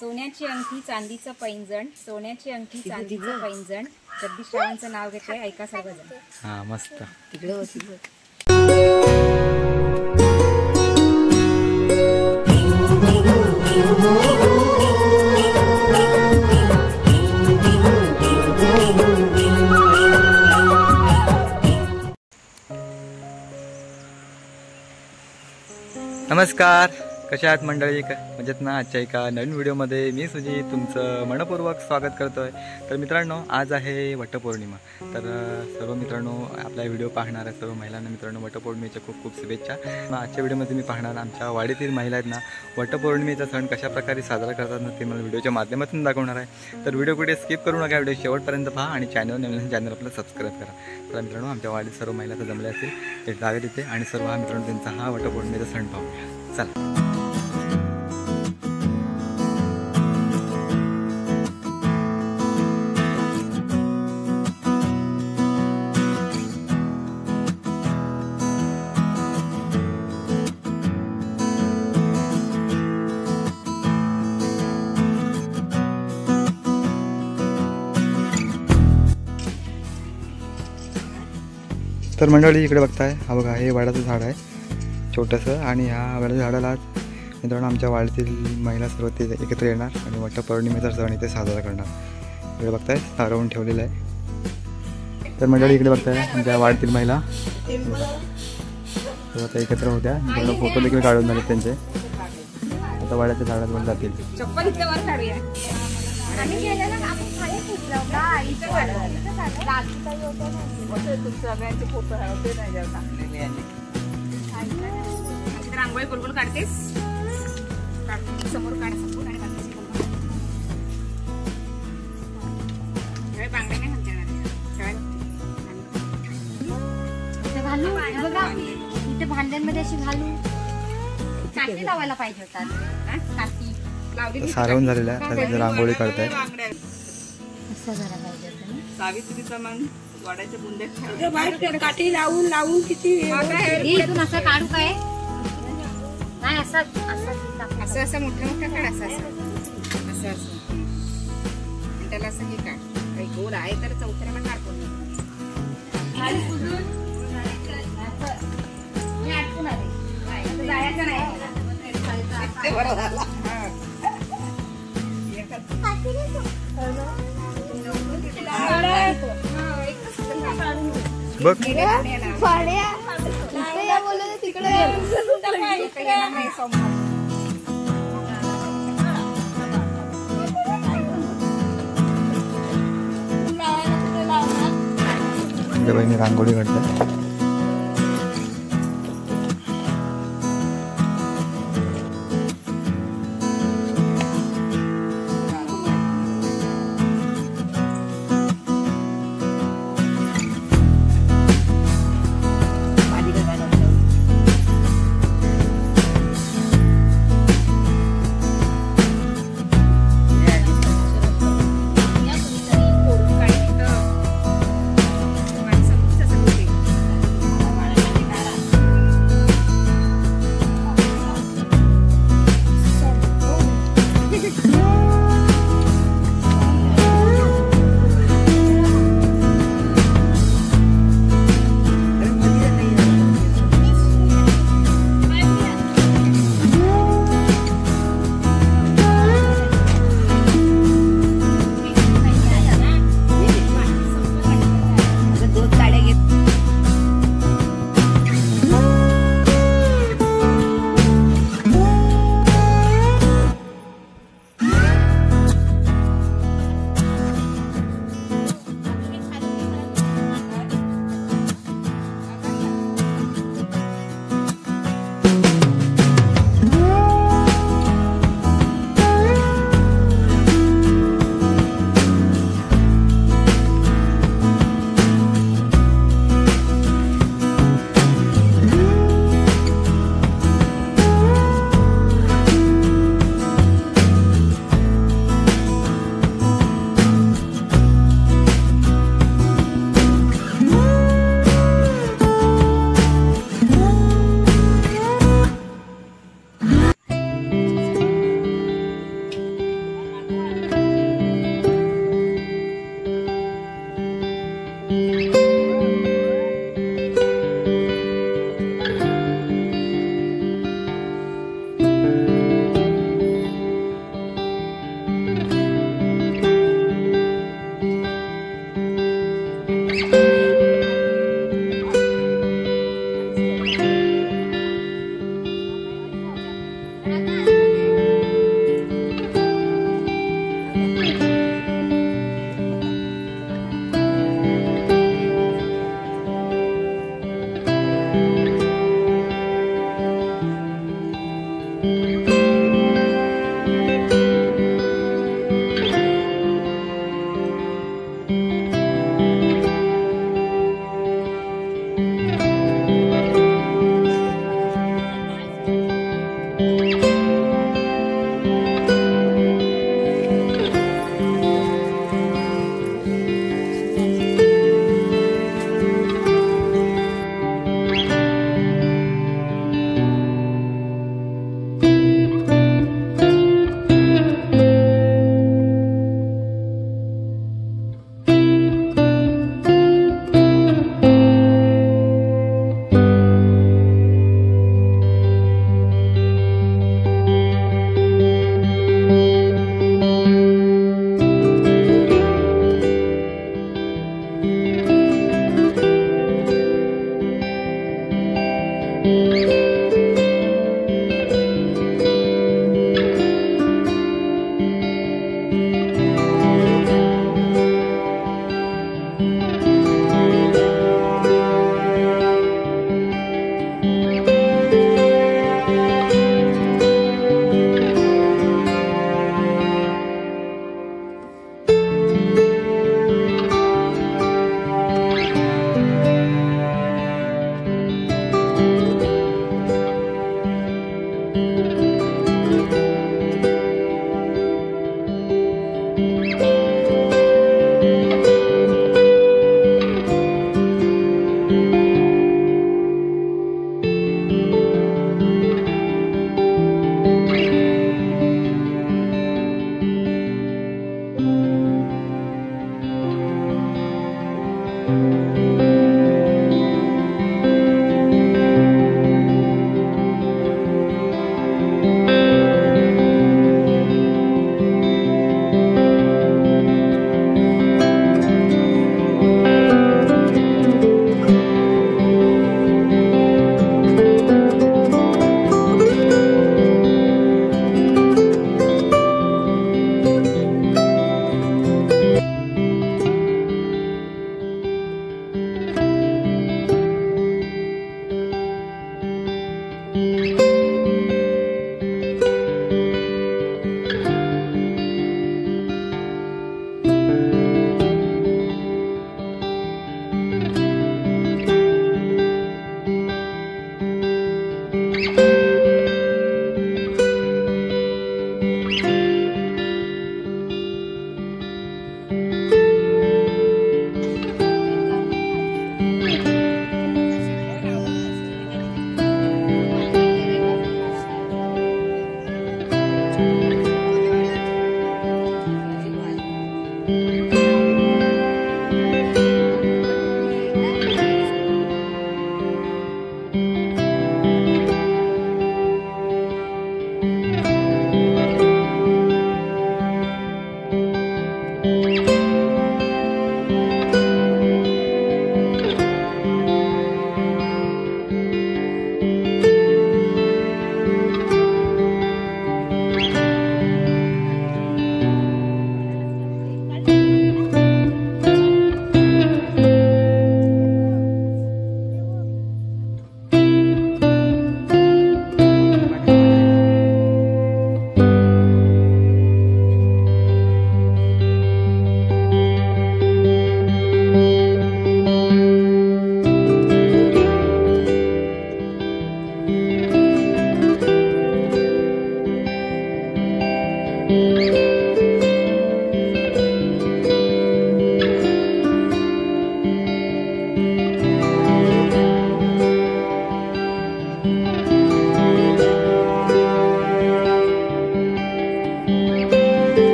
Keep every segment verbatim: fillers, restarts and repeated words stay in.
सोन्याची अंगठी चांदीचं पैंजण, सोन्याची अंगठी चांदीचं पैंजण, जगदीशरावांचं नाव घेतलंय, ऐका सर्वजण. हा मस्त. नमस्कार, कशा आहात मंडळी? मजेत ना? आजच्या एका नवीन व्हिडिओमध्ये मी सुजित तुमचं मनपूर्वक स्वागत करतो आहे. तर मित्रांनो, आज आहे वटपौर्णिमा. तर सर्व मित्रांनो, आपला व्हिडिओ पाहणाऱ्या सर्व महिलांना मित्रांनो वटपौर्णिमेच्या खूप खूप शुभेच्छा. आजच्या व्हिडिओमध्ये मी पाहणार आमच्या वाडीतील महिला आहेत ना, वटपौर्णिमेचा सण कशाप्रकारे साजरा करतात ना, ते मला व्हिडिओच्या माध्यमातून दाखवणार आहे. तर व्हिडिओ कुठे स्किप करू नका, व्हिडिओ शेवटपर्यंत पहा आणि चॅनल नवीन चॅनल आपलं सबस्क्राईब करा. तर मित्रांनो, आमच्या वाडीत सर्व महिला तर जमल्या असतील, ते जावेत येते आणि सर्व हा मित्रांनो त्यांचा हा वटपौर्णिमेचा सण पाहूया. चला. तर मंडळी इकडे बघताय, हा बघा हे वडाचं झाड आहे छोटंसं, आणि ह्या वडाच्या झाडाला मित्रांनो आमच्या वाडीतील महिला सर्व ते एकत्र येणार आणि वटपौर्णिमेचा सण इथे साजरा करणार. इकडे बघताय सारवून ठेवलेलं आहे. तर मंडळी इकडे बघताय आमच्या वाडीतील महिला आता एकत्र होत्या. थोडं फोटो देखील काढून झाले त्यांचे. आता वाड्याच्या झाडावर जातील. रांगोळी गोलगोल काढतेस, समोर काढ समोर आणि बांगड्या नाही म्हणते भांड्यांमध्ये अशी घालून काठी लावायला पाहिजे होतात. काठी लावली सारवून झालेला आहे, रांगोळी काढताय. असं जरा पाहिजे होतं. सावित्रीचा मग वाड्याच्या बुंद्यात काठी लावून लावून किती इथून असं काढू काय? नाही असं असं असं मोठं मोठं काढ. असं असं असं असं त्याला असं हे काढ. काही गोल आहे तर चौथऱ्याला काढतो. जायचं नाही. बरं झाला. बघ बहिणी रांगोळी काढतात.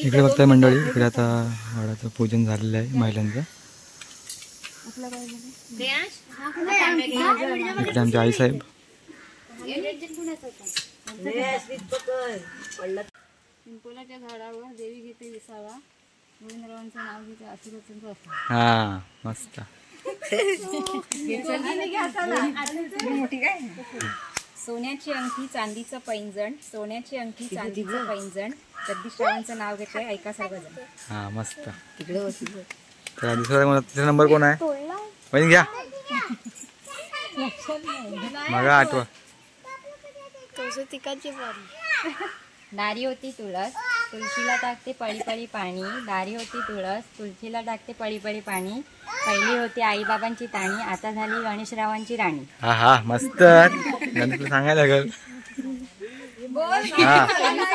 इकडे बघताय मंडळी, इकडे आता वडाचं पूजन झालेलं आहे महिलांचं. इकडे आमचे आई साहेब. पिंपलाच्या झाडावर देवी घेते विसावा, गोविंदरावांचं नाव घेते आशीर्वादांचं असतं. हा मस्त. मोठी काय सोन्याची अंगठी चांदीचं पैंजण, सोन्याची अंगठी चांदीचं पैंजण, जगदीशरावांचं नाव घेते, ऐका सर्वजण. हा मस्त. तर दुसरा तिसरा नंबर कोण आहे? वहिनी घ्या. मग आठवा. दारी होती तुळस, तुळशीला टाकते पळी पळी पाणी. दारी होती तुळस, तुळशीला टाकते पळी पळी पाणी. पहिली होती आईबाबांची ताणी, आता झाली गणेशरावांची राणी. हा हा मस्त. नंतर सांगायला लागल. हा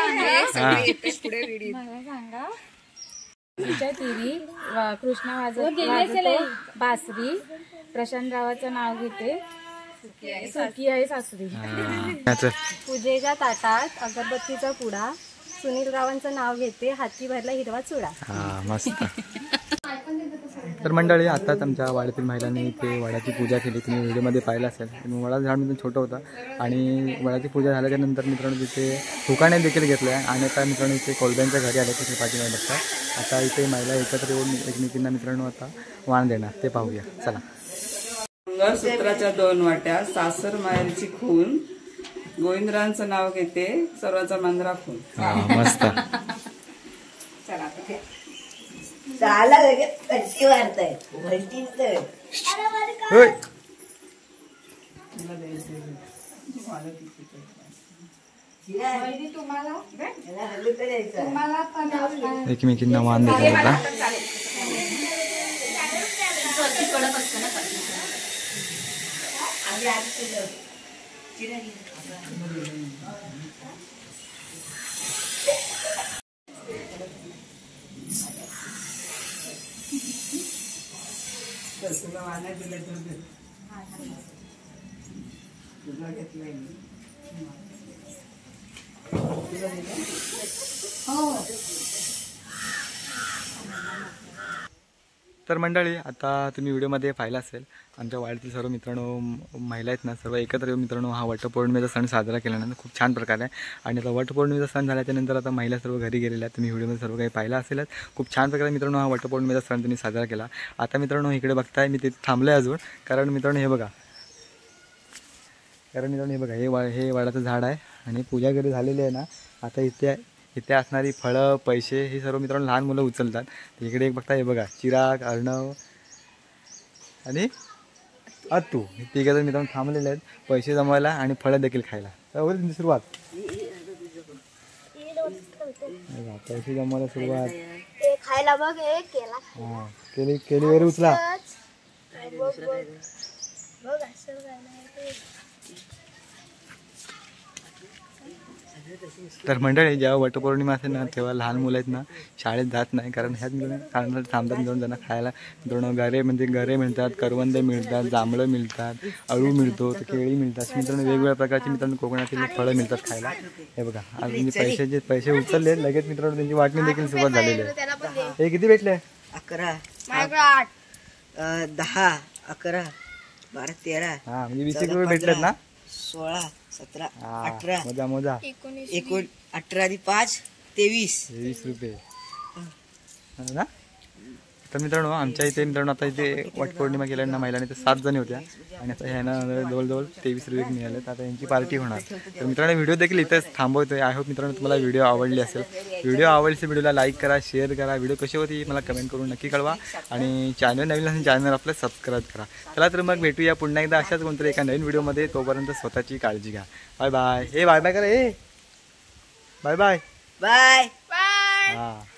मला सांगा. तिच्या तिरी कृष्णा वाजवतो बासरी, प्रशांतरावाचं नाव घेते, सुखी आहे सासरी. पूजेच्या ताटात अगरबत्तीचा पुडा, सुनील रावांचं नाव घेते, हाती भरला हिरवा चुडा. हा मस्त. तर मंडळी आताच आमच्या वाड्यातील महिलांनी इथे वडाची पूजा केली. तुम्ही व्हिडिओमध्ये पाहिलं असेल. वडाचं झाड मित्रांनो छोटं होतं आणि वडाची पूजा झाल्याच्या नंतर मित्रांनो तिथे फुकाणे देखील घेतलं आहे. आणि आता मित्रांनो इथे कोलब्यांच्या घरी आले तिथे पाठीमागे बघतात. आता इथे महिला एकत्र येऊन एकमेकींना मित्रांनो आता वाण देणार ते पाहूया. चला. मंगळसूत्राच्या दोन वाट्या, सासर माहेरची खून, गोविंदरावांचं नाव घेते, सर्वांचा मन राखून. हा मस्त. झाला लगेच कच्ची वाढताय होय. एकमेकींना वाण देतात आता. तर मंडळी आता तुम्ही व्हिडिओमध्ये पाहिला असेल आमच्या वाड्यातील सर्व मित्रांनो महिला आहेत ना सर्व एकत्र येऊन मित्रांनो हा वटपौर्णिमेचा सण साजरा केल्यानंतर खूप छान प्रकारे आहे. आणि आता वटपौर्णिमेचा सण झाल्याच्यानंतर आता महिला सर्व घरी गेलेल्या आहेत. तुम्ही व्हिडिओमध्ये सर्व काही पाहिलं असेलच. खूप छान प्रकारे मित्रांनो हा वटपौर्णिमेचा सण त्यांनी साजरा केला. आता मित्रांनो इकडे बघताय मी तिथे थांबलो आहे अजून, कारण मित्रांनो हे बघा कारण मित्रांनो हे बघा हे वा हे वाडाचं झाड आहे आणि पूजा घरी झालेली आहे ना. आता इथे इथे असणारी फळं पैसे हे सर्व मित्रांनो लहान मुलं उचलतात. इकडे एक बघता हे बघा चिराग, अर्णव आणि अत्तू हे तिघे जण मित्रांनो थांबलेले आहेत पैसे जमवायला आणि फळं देखील खायला. तर त्यांची सुरुवात पैसे जमवायला सुरुवात खायला बघ केला. हां केली केली वगैरे उचला. तर मंडळी जेव्हा वटपौर्णिमा असेल ना तेव्हा लहान मुलं आहेत ना शाळेत जात नाही, कारण ह्याच मिळून थांबतात मिळून त्यांना खायला मित्रांनो गरे म्हणजे गरे मिळतात, करवंदे मिळतात, जांभळं मिळतात, अळू मिळतो, तर केळी मिळतात. मित्रांनो वेगवेगळ्या प्रकारची मित्रांनो कोकणातील फळं मिळतात खायला. हे बघा आज म्हणजे पैसे जे पैसे उचलले लगेच मित्रांनो त्यांची वाटणी देखील सुरुवात झालेली आहे. हे किती भेटले? अकरा, दहा, अकरा, बारा, तेरा, हा म्हणजे वीस एक रुपये भेटलेत ना. सोळा, सतरा, अठरा, मोजा मोजा एकोण अठरा आणि पाच तेवीस वीस रुपये ना. तर मित्रांनो आमच्या इथे मित्रांनो आता इथे वटपौर्णिमा केल्यानं महिलांनी तर सात जणी होत्या आणि आता ह्यांना जवळजवळ तेवीस रुपये मिळालेत. आता यांची पार्टी होणार. तर मित्रांनो व्हिडिओ देखील इथेच थांबवतोय. आय होप मित्रांनो तुम्हाला व्हिडिओ आवडली असेल. व्हिडिओ आवडली व्हिडिओला लाईक करा, शेअर करा. व्हिडिओ कशी होती मला कमेंट करून नक्की कळवा आणि चॅनल नवीन असेल चॅनल आपलं सबस्क्राईब करा. चला तर मग भेटूया पुन्हा एकदा अशाच कोणतरी एका नवीन व्हिडिओमध्ये. तोपर्यंत स्वतःची काळजी घ्या. Bye bye. हे बाय बाय करा. हे बाय बाय बाय हां.